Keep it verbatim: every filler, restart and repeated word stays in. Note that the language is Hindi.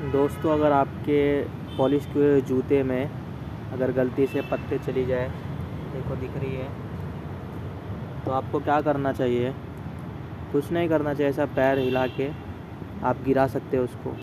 दोस्तों, अगर आपके पॉलिश किए हुए जूते में अगर गलती से पत्ते चली जाए, देखो दिख रही है, तो आपको क्या करना चाहिए? कुछ नहीं करना चाहिए, ऐसा पैर हिला के आप गिरा सकते हो उसको।